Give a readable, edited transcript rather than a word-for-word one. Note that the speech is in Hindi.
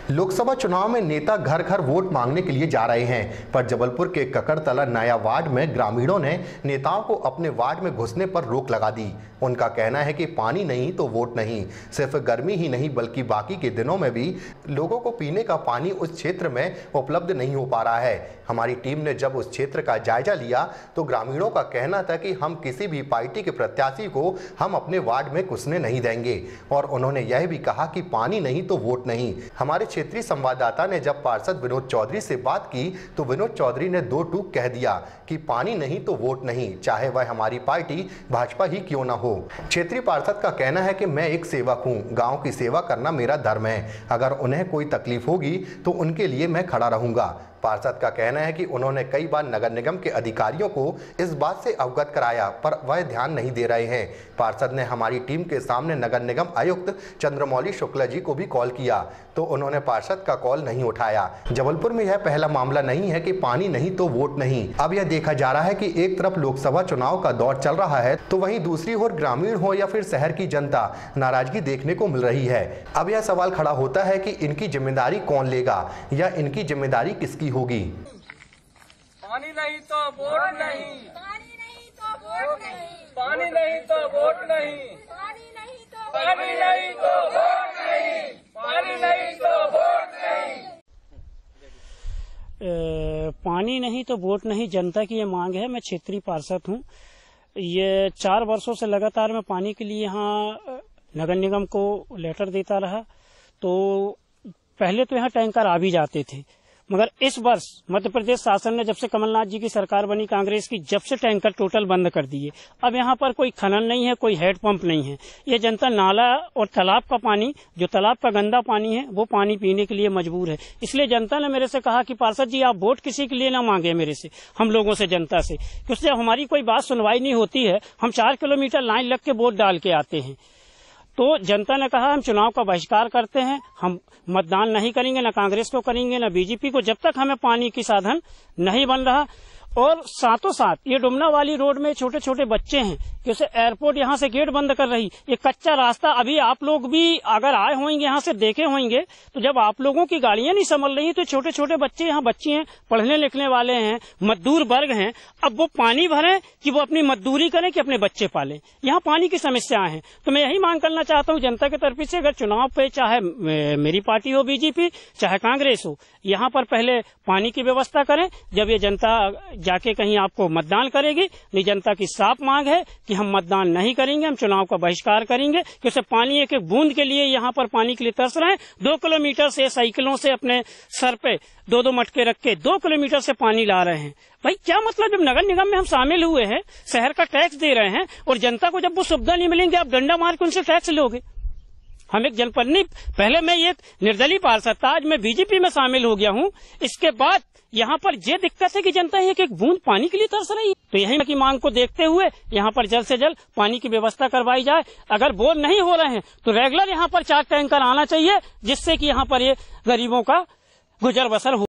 लोकसभा चुनाव में नेता घर घर वोट मांगने के लिए जा रहे हैं, पर जबलपुर के ककड़तला नया वार्ड में ग्रामीणों ने नेताओं को अपने वार्ड में घुसने पर रोक लगा दी। उनका कहना है कि पानी नहीं तो वोट नहीं। सिर्फ गर्मी ही नहीं बल्कि बाकी के दिनों में भी लोगों को पीने का पानी उस क्षेत्र में उपलब्ध नहीं हो पा रहा है। हमारी टीम ने जब उस क्षेत्र का जायजा लिया तो ग्रामीणों का कहना था कि हम किसी भी पार्टी के प्रत्याशी को हम अपने वार्ड में घुसने नहीं देंगे, और उन्होंने यह भी कहा कि पानी नहीं तो वोट नहीं। हमारे क्षेत्रीय संवाददाता ने जब पार्षद विनोद चौधरी से बात की तो विनोद चौधरी ने दो टूक कह दिया कि पानी नहीं तो वोट नहीं, चाहे वह हमारी पार्टी भाजपा ही क्यों ना हो। क्षेत्रीय पार्षद का कहना है कि मैं एक सेवक हूं, गांव की सेवा करना मेरा धर्म है। अगर उन्हें कोई तकलीफ होगी तो उनके लिए मैं खड़ा रहूंगा। पार्षद का कहना है कि उन्होंने कई बार नगर निगम के अधिकारियों को इस बात से अवगत कराया, पर वह ध्यान नहीं दे रहे हैं। पार्षद ने हमारी टीम के सामने नगर निगम आयुक्त चंद्रमौली शुक्ला जी को भी कॉल किया तो उन्होंने पार्षद का कॉल नहीं उठाया। जबलपुर में यह पहला मामला नहीं है कि पानी नहीं तो वोट नहीं। अब यह देखा जा रहा है कि एक तरफ लोकसभा चुनाव का दौर चल रहा है तो वहीं दूसरी ओर ग्रामीण हो या फिर शहर की जनता नाराजगी देखने को मिल रही है। अब यह सवाल खड़ा होता है कि इनकी जिम्मेदारी कौन लेगा या इनकी जिम्मेदारी किसकी होगी। पानी नहीं तो वोट नहीं, पानी नहीं तो वोट नहीं, पानी नहीं तो वोट नहीं, पानी नहीं तो पानी नहीं तो वोट नहीं, पानी नहीं तो वोट नहीं। पानी नहीं तो वोट नहीं, जनता की ये मांग है। मैं क्षेत्रीय पार्षद हूँ। ये 4 वर्षों से लगातार मैं पानी के लिए यहाँ नगर निगम को लेटर देता रहा। तो पहले तो यहाँ टैंकर आ भी जाते थे, मगर इस वर्ष मध्य प्रदेश शासन ने जब से कमलनाथ जी की सरकार बनी कांग्रेस की, जब से टैंकर टोटल बंद कर दिए। अब यहाँ पर कोई खनन नहीं है, कोई हेड पंप नहीं है। ये जनता नाला और तालाब का पानी, जो तालाब का गंदा पानी है, वो पानी पीने के लिए मजबूर है। इसलिए जनता ने मेरे से कहा कि पार्षद जी आप वोट किसी के लिए ना मांगे मेरे से, हम लोगों से, जनता से, क्योंकि जब हमारी कोई बात सुनवाई नहीं होती है, हम 4 किलोमीटर लाइन लग के वोट डाल के आते हैं। तो जनता ने कहा हम चुनाव का बहिष्कार करते हैं, हम मतदान नहीं करेंगे, न कांग्रेस को करेंगे न बीजेपी को, जब तक हमें पानी की साधन नहीं बन रहा। और साथों साथ ये डुमना वाली रोड में छोटे छोटे बच्चे हैं, जैसे एयरपोर्ट यहाँ से गेट बंद कर रही। ये कच्चा रास्ता, अभी आप लोग भी अगर आए होंगे यहाँ से देखे होंगे, तो जब आप लोगों की गाड़ियां नहीं संभल रही तो छोटे छोटे बच्चे यहाँ, बच्चे हैं, पढ़ने लिखने वाले हैं, मजदूर वर्ग हैं। अब वो पानी भरें कि वो अपनी मजदूरी करें कि अपने बच्चे पालें, यहाँ पानी की समस्याएं हैं। तो मैं यही मांग करना चाहता हूँ जनता की तरफ से, अगर चुनाव पे चाहे मेरी पार्टी हो बीजेपी, चाहे कांग्रेस हो, यहाँ पर पहले पानी की व्यवस्था करें। जब ये जनता जाके कहीं आपको मतदान करेगी, नहीं, जनता की साफ मांग है कि हम मतदान नहीं करेंगे, हम चुनाव का बहिष्कार करेंगे, क्योंकि पानी एक एक बूंद के लिए यहाँ पर पानी के लिए तरस रहे हैं। 2 किलोमीटर से साइकिलों से अपने सर पे 2-2 मटके रख के 2 किलोमीटर से पानी ला रहे हैं। भाई क्या मतलब, जब नगर निगम में हम शामिल हुए हैं, शहर का टैक्स दे रहे हैं, और जनता को जब वो सुविधा नहीं मिलेंगे, आप डंडा मार के उनसे टैक्स लोगे। हम एक जनप्रतिनिधि, पहले मैं ये निर्दलीय पार्षद था, आज मैं बीजेपी में शामिल हो गया हूँ। इसके बाद यहाँ पर ये दिक्कत है कि जनता एक एक बूंद पानी के लिए तरस रही है। तो यही की मांग को देखते हुए यहाँ पर जल्द से जल्द पानी की व्यवस्था करवाई जाए। अगर बोर नहीं हो रहे हैं तो रेगुलर यहाँ पर 4 टैंकर आना चाहिए, जिससे कि यहाँ पर ये गरीबों का गुजर बसर हो।